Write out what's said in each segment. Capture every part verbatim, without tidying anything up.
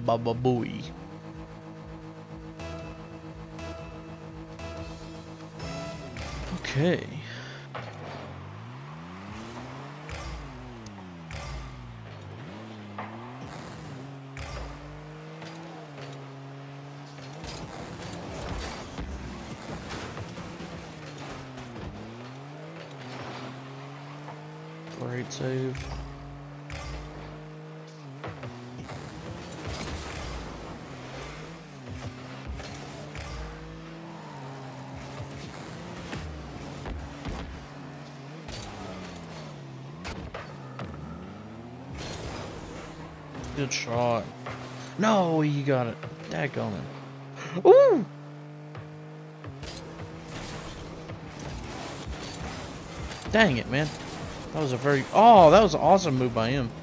Baba Booey. Okay. Great save. Good shot. No, you got it. Dadgummit. Ooh! Dang it, man. That was a very... Oh, that was an awesome move by him.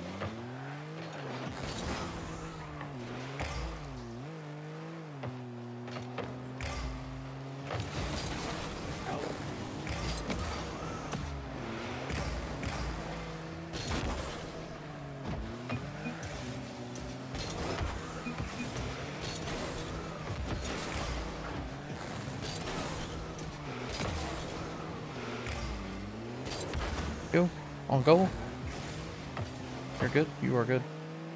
Go. On goal. You're good. You are good.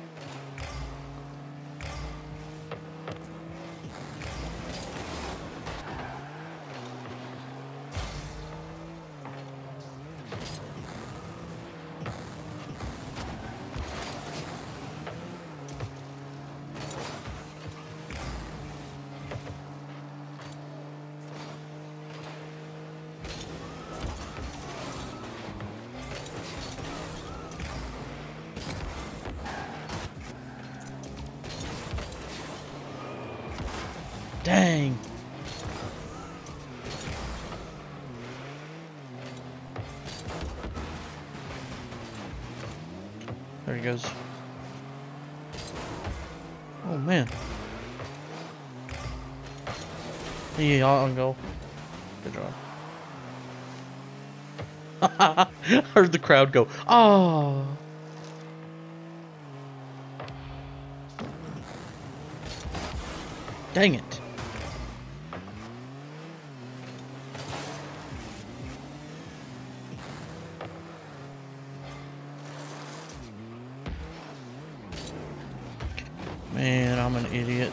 Dang. There he goes. Oh man. Yeah, on goal. Good job. I heard the crowd go, oh. Dang it. Man, I'm an idiot.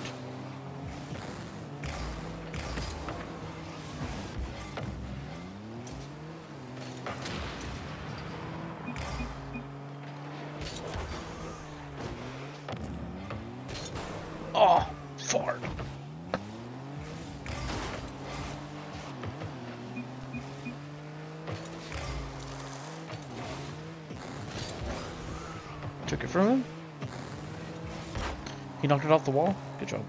Oh, fart. Took it from him. He knocked it off the wall. Good job.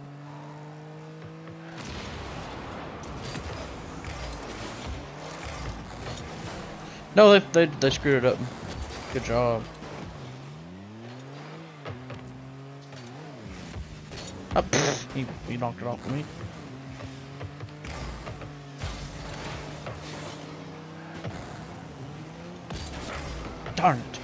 No, they they they screwed it up. Good job. Oh, pfft, he he knocked it off of me. Darn it.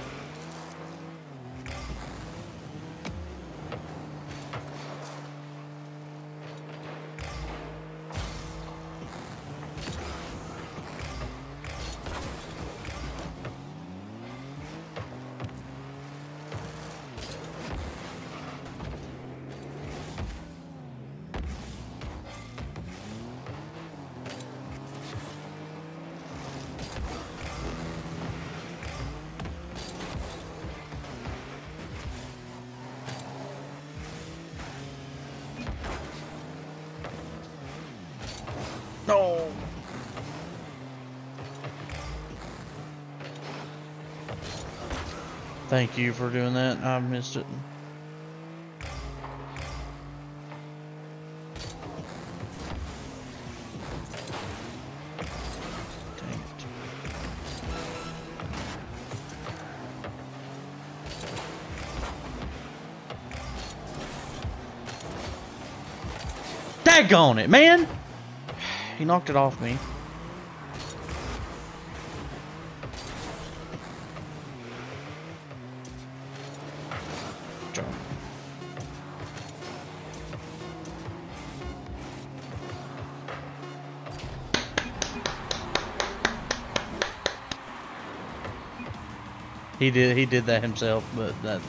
No. Thank you for doing that. I missed it. Dang it. Daggone it, man! He knocked it off me. Good job. He did. He did that himself, but that.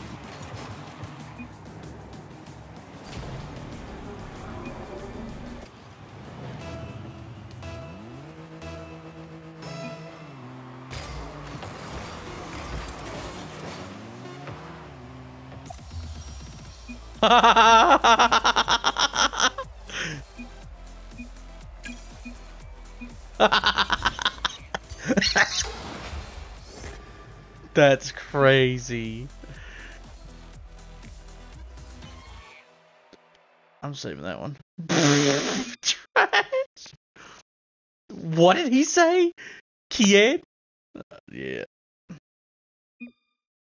That's crazy. I'm saving that one. Trash. What did he say? Kid? Uh, yeah.